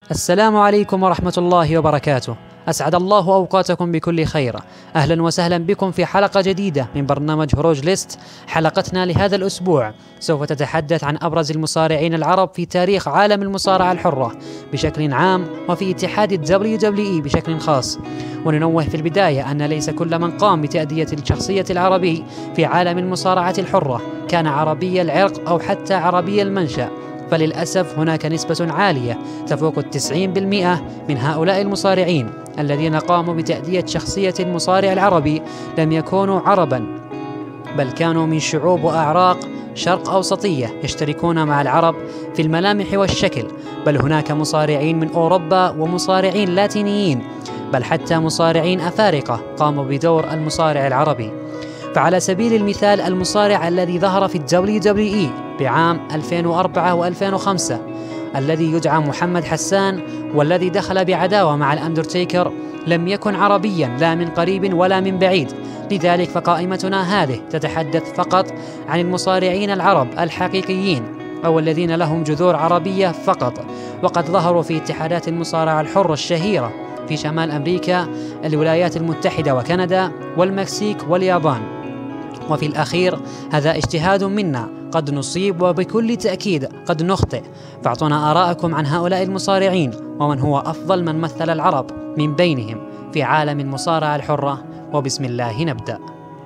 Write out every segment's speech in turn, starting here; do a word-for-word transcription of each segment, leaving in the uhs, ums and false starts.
السلام عليكم ورحمة الله وبركاته. أسعد الله أوقاتكم بكل خير. أهلا وسهلا بكم في حلقة جديدة من برنامج هروج ليست. حلقتنا لهذا الأسبوع سوف تتحدث عن أبرز المصارعين العرب في تاريخ عالم المصارعة الحرة بشكل عام، وفي اتحاد الدبليو دبليو إي بشكل خاص. وننوه في البداية أن ليس كل من قام بتأدية الشخصية العربي في عالم المصارعة الحرة كان عربي العرق أو حتى عربي المنشأ، فللأسف هناك نسبة عالية تفوق التسعين بالمئة من هؤلاء المصارعين الذين قاموا بتأدية شخصية المصارع العربي لم يكونوا عربا، بل كانوا من شعوب وأعراق شرق أوسطية يشتركون مع العرب في الملامح والشكل. بل هناك مصارعين من أوروبا ومصارعين لاتينيين، بل حتى مصارعين أفارقة قاموا بدور المصارع العربي. فعلى سبيل المثال المصارع الذي ظهر في الدبليو دبليو إي بعام ألفين وأربعة وألفين وخمسة الذي يدعى محمد حسان، والذي دخل بعداوة مع الأندرتيكر، لم يكن عربيا لا من قريب ولا من بعيد. لذلك فقائمتنا هذه تتحدث فقط عن المصارعين العرب الحقيقيين أو الذين لهم جذور عربية فقط، وقد ظهروا في اتحادات المصارعة الحرة الشهيرة في شمال أمريكا، الولايات المتحدة وكندا والمكسيك واليابان. وفي الأخير هذا اجتهاد منا، قد نصيب وبكل تأكيد قد نخطئ، فاعطونا آراءكم عن هؤلاء المصارعين ومن هو أفضل من مثل العرب من بينهم في عالم المصارعة الحرة. وبسم الله نبدأ.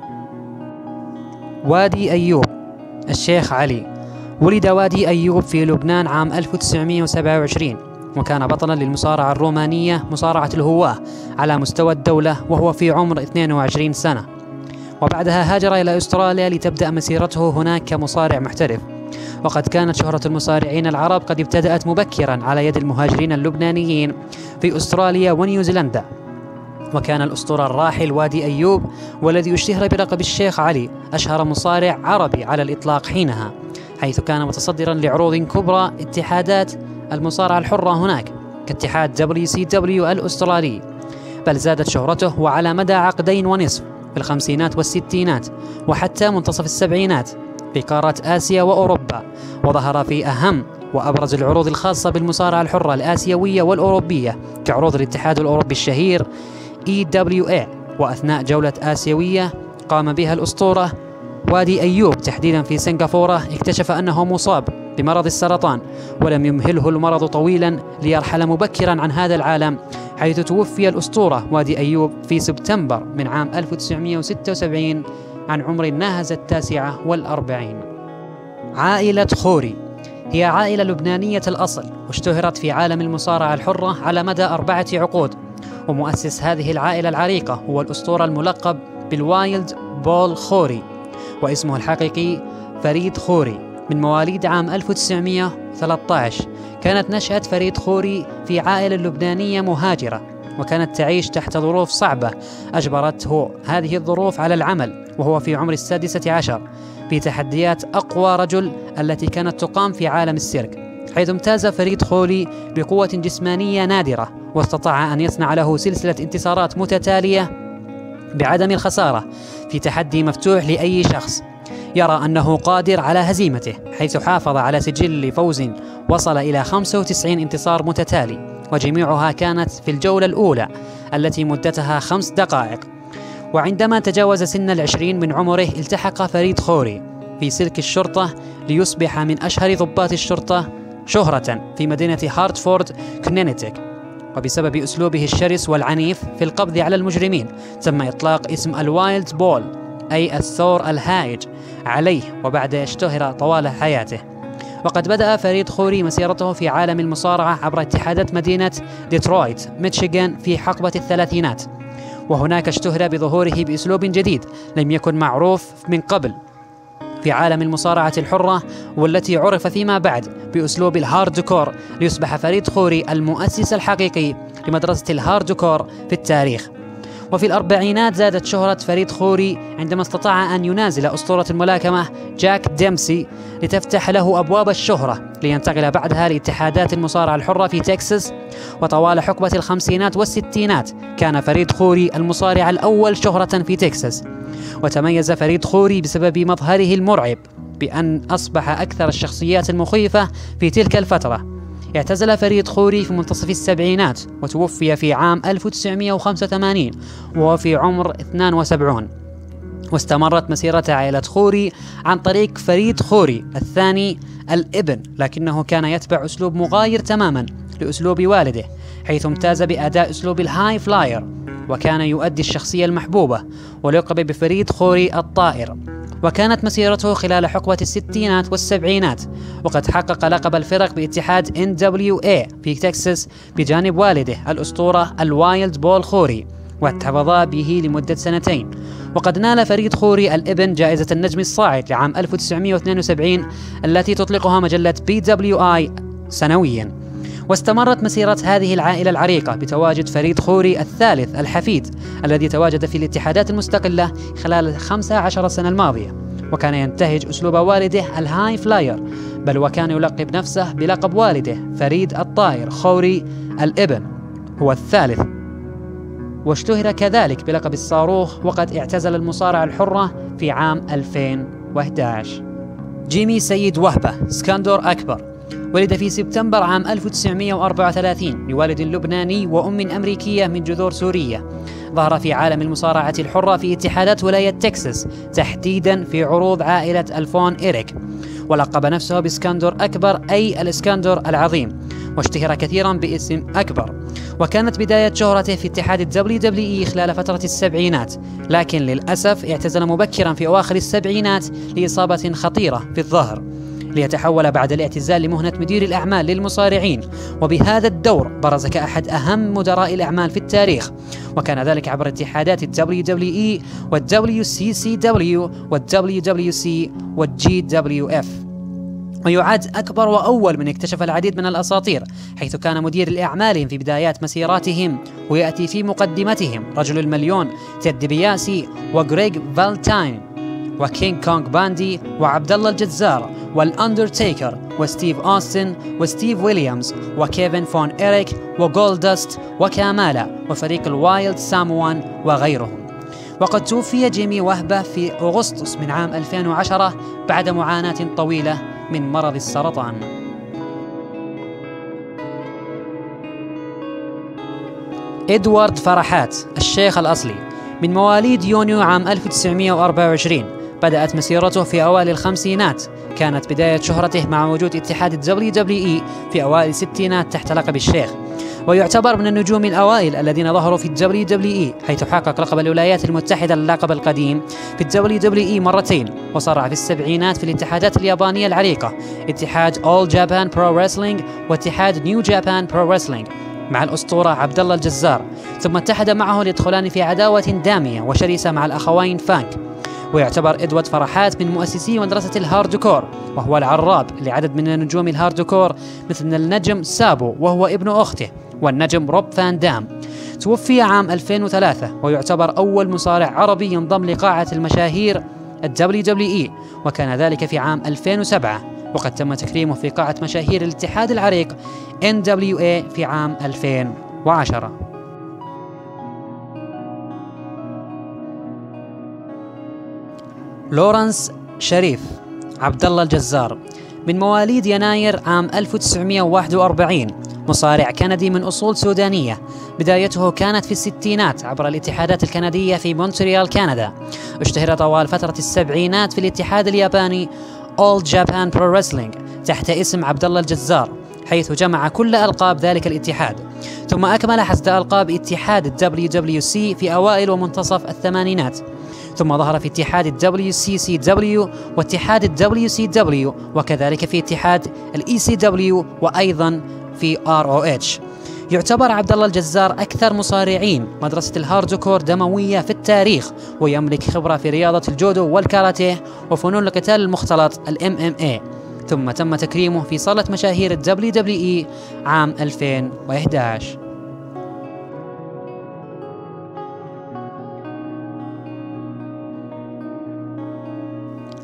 وادي أيوب. الشيخ علي. ولد وادي أيوب في لبنان عام ألف وتسعمئة وسبعة وعشرين، وكان بطلا للمصارعة الرومانية مصارعة الهواة على مستوى الدولة وهو في عمر اثنين وعشرين سنة، وبعدها هاجر إلى أستراليا لتبدأ مسيرته هناك كمصارع محترف. وقد كانت شهرة المصارعين العرب قد ابتدأت مبكرا على يد المهاجرين اللبنانيين في أستراليا ونيوزيلندا. وكان الأسطورة الراحل وادي أيوب، والذي اشتهر بلقب الشيخ علي، أشهر مصارع عربي على الإطلاق حينها، حيث كان متصدرا لعروض كبرى اتحادات المصارعة الحرة هناك كاتحاد دبليو سي دبليو الأسترالي. بل زادت شهرته وعلى مدى عقدين ونصف في الخمسينات والستينات وحتى منتصف السبعينات في قارات آسيا وأوروبا، وظهر في أهم وأبرز العروض الخاصة بالمصارعة الحرة الآسيوية والأوروبية كعروض الاتحاد الأوروبي الشهير إي دبليو إيه. وأثناء جولة آسيوية قام بها الأسطورة وادي أيوب تحديدا في سنغافورة، اكتشف أنه مصاب بمرض السرطان، ولم يمهله المرض طويلا ليرحل مبكرا عن هذا العالم، حيث توفي الأسطورة وادي أيوب في سبتمبر من عام ألف وتسعمئة وستة وسبعين عن عمر ناهز التاسعة والأربعين. عائلة خوري. هي عائلة لبنانية الأصل، واشتهرت في عالم المصارعة الحرة على مدى أربعة عقود. ومؤسس هذه العائلة العريقة هو الأسطورة الملقب بالوايلد بول خوري، واسمه الحقيقي فريد خوري، من مواليد عام ألف وتسعمئة وثلاثة عشر. كانت نشأة فريد خوري في عائلة لبنانية مهاجرة، وكانت تعيش تحت ظروف صعبة أجبرته هذه الظروف على العمل وهو في عمر السادسة عشر في تحديات أقوى رجل التي كانت تقام في عالم السيرك، حيث امتاز فريد خوري بقوة جسمانية نادرة، واستطاع أن يصنع له سلسلة انتصارات متتالية بعدم الخسارة في تحدي مفتوح لأي شخص يرى أنه قادر على هزيمته، حيث حافظ على سجل فوز وصل إلى خمسة وتسعين انتصار متتالي، وجميعها كانت في الجولة الأولى التي مدتها خمس دقائق. وعندما تجاوز سن العشرين من عمره التحق فريد خوري في سلك الشرطة ليصبح من أشهر ضباط الشرطة شهرة في مدينة هارتفورد كونيتيكت. وبسبب أسلوبه الشرس والعنيف في القبض على المجرمين تم إطلاق اسم الوايلد بول، أي الثور الهائج، عليه، وبعد اشتهر طوال حياته. وقد بدأ فريد خوري مسيرته في عالم المصارعة عبر اتحادات مدينة ديترويت ميشيغان في حقبة الثلاثينات، وهناك اشتهر بظهوره بأسلوب جديد لم يكن معروف من قبل في عالم المصارعة الحرة، والتي عرف فيما بعد بأسلوب الهاردكور، ليصبح فريد خوري المؤسس الحقيقي لمدرسة الهاردكور في التاريخ. وفي الأربعينات زادت شهرة فريد خوري عندما استطاع أن ينازل أسطورة الملاكمة جاك ديمسي لتفتح له أبواب الشهرة، لينتقل بعدها لاتحادات المصارعة الحرة في تكساس. وطوال حقبة الخمسينات والستينات كان فريد خوري المصارع الأول شهرة في تكساس. وتميز فريد خوري بسبب مظهره المرعب بأن أصبح أكثر الشخصيات المخيفة في تلك الفترة، اعتزل فريد خوري في منتصف السبعينات وتوفي في عام ألف وتسعمئة وخمسة وثمانين وهو في عمر اثنين وسبعين. واستمرت مسيرة عائلة خوري عن طريق فريد خوري الثاني الابن، لكنه كان يتبع أسلوب مغاير تماما لأسلوب والده، حيث امتاز بأداء أسلوب الهاي فلاير، وكان يؤدي الشخصية المحبوبة ولقب بفريد خوري الطائر. وكانت مسيرته خلال حقبة الستينات والسبعينات، وقد حقق لقب الفرق باتحاد إن دبليو إيه في تكساس بجانب والده الأسطورة الوايلد بول خوري، واحتفظا به لمدة سنتين. وقد نال فريد خوري الابن جائزة النجم الصاعد لعام ألف وتسعمئة واثنين وسبعين التي تطلقها مجلة بي دبليو آي سنويا. واستمرت مسيرة هذه العائلة العريقة بتواجد فريد خوري الثالث الحفيد الذي تواجد في الاتحادات المستقلة خلال الخمسة عشر سنة الماضية، وكان ينتهج أسلوب والده الهاي فلاير، بل وكان يلقب نفسه بلقب والده فريد الطائر خوري الابن هو الثالث، واشتهر كذلك بلقب الصاروخ. وقد اعتزل المصارعة الحرة في عام ألفين وأحد عشر. جيمي سيد وهبة اسكندر أكبر ولد في سبتمبر عام ألف وتسعمئة وأربعة وثلاثين لوالد لبناني وأم أمريكية من جذور سورية. ظهر في عالم المصارعة الحرة في اتحادات ولاية تكساس، تحديدا في عروض عائلة الفون إيريك، ولقب نفسه باسكندر أكبر أي الاسكندر العظيم، واشتهر كثيرا باسم أكبر. وكانت بداية شهرته في اتحاد الدبليو دبليو إي خلال فترة السبعينات، لكن للأسف اعتزل مبكرا في أواخر السبعينات لإصابة خطيرة في الظهر، ليتحول بعد الاعتزال لمهنة مدير الأعمال للمصارعين. وبهذا الدور برز كأحد أهم مدراء الأعمال في التاريخ، وكان ذلك عبر اتحادات الدبليو دبليو إي والدبليو سي سي دبليو والدبليو دبليو سي والجي دبليو إف. ويعد أكبر وأول من اكتشف العديد من الأساطير، حيث كان مدير الأعمال في بدايات مسيراتهم، ويأتي في مقدمتهم رجل المليون تيد ديبياسي وغريغ فالتاين وكينغ كونغ باندي وعبد الله الجزار والأندرتيكر وستيف أوستن وستيف ويليامز وكيفن فون إيريك وجولدست وكامالا وفريق الوايلد ساموان وغيرهم. وقد توفي جيمي وهبة في أغسطس من عام ألفين وعشرة بعد معاناة طويلة من مرض السرطان. إدوارد فرحات الشيخ الأصلي من مواليد يونيو عام ألف وتسعمئة وأربعة وعشرين، بدأت مسيرته في أوائل الخمسينات. كانت بداية شهرته مع وجود اتحاد الدبليو دبليو إي في أوائل الستينات تحت لقب الشيخ، ويعتبر من النجوم الأوائل الذين ظهروا في الدبليو دبليو إي، حيث حقق لقب الولايات المتحدة اللقب القديم في الدبليو دبليو إي مرتين، وصارع في السبعينات في الاتحادات اليابانية العريقة اتحاد All Japan Pro Wrestling واتحاد New Japan Pro Wrestling مع الأسطورة عبد الله الجزار، ثم اتحد معه ليدخلان في عداوة دامية وشرسة مع الأخوين فانك. ويعتبر إدوارد فرحات من مؤسسي مدرسة الهاردكور، وهو العراب لعدد من النجوم الهاردكور مثل النجم سابو وهو ابن أخته، والنجم روب فان دام. توفي عام ألفين وثلاثة، ويعتبر أول مصارع عربي ينضم لقاعة المشاهير الدبليو دبليو إي، وكان ذلك في عام ألفين وسبعة، وقد تم تكريمه في قاعة مشاهير الاتحاد العريق إن دبليو إيه في عام ألفين وعشرة. لورنس شريف عبد الله الجزار من مواليد يناير عام ألف وتسعمئة وواحد وأربعين، مصارع كندي من أصول سودانية. بدايته كانت في الستينات عبر الاتحادات الكندية في مونتريال كندا. اشتهر طوال فترة السبعينات في الاتحاد الياباني All Japan Pro Wrestling تحت اسم عبد الله الجزار، حيث جمع كل ألقاب ذلك الاتحاد. ثم أكمل حصد ألقاب اتحاد الدبليو دبليو سي في أوائل ومنتصف الثمانينات، ثم ظهر في اتحاد الدبليو سي سي دبليو واتحاد الدبليو سي دبليو، وكذلك في اتحاد الإي سي دبليو وأيضا في آر أو إتش. يعتبر عبد الله الجزار أكثر مصارعين مدرسة الهاردكور دموية في التاريخ، ويملك خبرة في رياضة الجودو والكاراتيه وفنون القتال المختلط الام ام اي. ثم تم تكريمه في صالة مشاهير الدبليو دبليو إي عام ألفين وأحد عشر.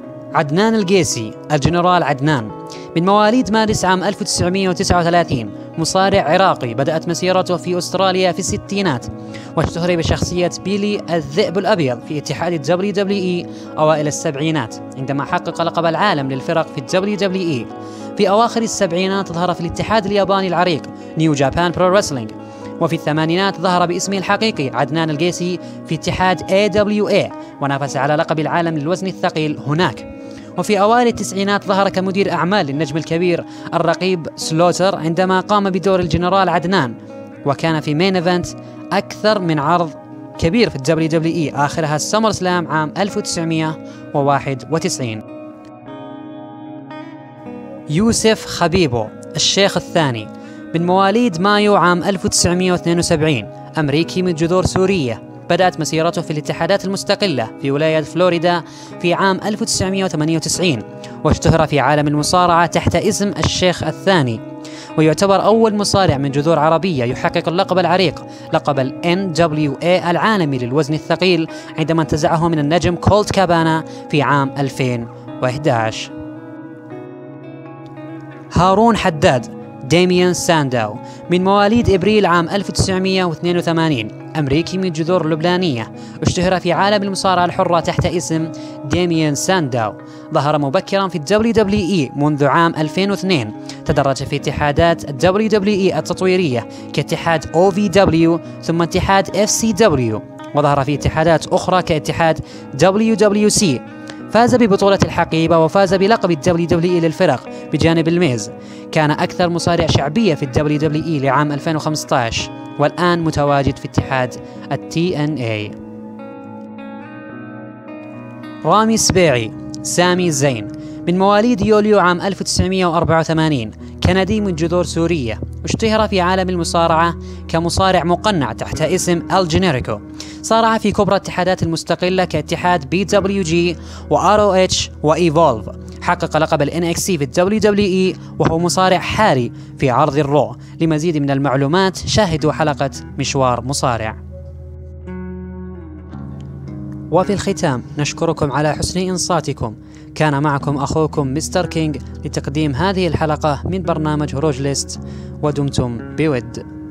عدنان القيسي الجنرال عدنان من مواليد مارس عام ألف وتسعمئة وتسعة وثلاثين، مصارع عراقي بدأت مسيرته في أستراليا في الستينات، واشتهر بشخصية بيلي الذئب الأبيض في اتحاد الدبليو دبليو إي أوائل السبعينات، عندما حقق لقب العالم للفرق في الدبليو دبليو إي. في أواخر السبعينات ظهر في الاتحاد الياباني العريق نيو جابان برو ريسلينج، وفي الثمانينات ظهر باسمه الحقيقي عدنان القيسي في اتحاد إيه دبليو إيه، ونافس على لقب العالم للوزن الثقيل هناك. وفي أوائل التسعينات ظهر كمدير أعمال للنجم الكبير الرقيب سلوتر عندما قام بدور الجنرال عدنان، وكان في مين إيفنت أكثر من عرض كبير في الدبليو دبليو إي، آخرها السمر سلام عام ألف وتسعمائة وواحد وتسعين. يوسف خبيبو الشيخ الثاني، من مواليد مايو عام ألف وتسعمائة واثنين وسبعين، أمريكي من جذور سورية. بدأت مسيرته في الاتحادات المستقلة في ولاية فلوريدا في عام ألف وتسعمائة وثمانية وتسعين، واشتهر في عالم المصارعة تحت اسم الشيخ الثاني، ويعتبر أول مصارع من جذور عربية يحقق اللقب العريق، لقب ال إن دبليو إيه العالمي للوزن الثقيل، عندما انتزعه من النجم كولت كابانا في عام ألفين وأحد عشر. هارون حداد ديميان سانداو، من مواليد إبريل عام ألف وتسعمائة واثنين وثمانين، أمريكي من جذور لبنانية، اشتهر في عالم المصارعة الحرة تحت اسم ديميان سانداو. ظهر مبكرا في الدبليو دبليو إي منذ عام ألفين واثنين، تدرج في اتحادات الدبليو دبليو إي التطويرية كاتحاد أو في دبليو ثم اتحاد إف سي دبليو، وظهر في اتحادات أخرى كاتحاد دبليو دبليو سي. فاز ببطولة الحقيبة وفاز بلقب الدبليو دبليو إي للفرق بجانب الميز. كان أكثر مصارع شعبية في الدبليو دبليو إي لعام ألفين وخمسة عشر، والآن متواجد في اتحاد التي إن إيه. رامي السبيعي سامي زين، من مواليد يوليو عام ألف وتسعمائة وأربعة وثمانين، كندي من جذور سورية، اشتهر في عالم المصارعة كمصارع مقنع تحت اسم ال جينيريكو. صارع في كبرى الاتحادات المستقلة كاتحاد بي دبليو جي وآر أو إتش وإيفولف. حقق لقب ال إن إكس تي في الدبليو دبليو إي، وهو مصارع حالي في عرض الرو. لمزيد من المعلومات شاهدوا حلقة مشوار مصارع. وفي الختام نشكركم على حسن إنصاتكم. كان معكم أخوكم مستر كينج لتقديم هذه الحلقة من برنامج هروج ليست، ودمتم بود.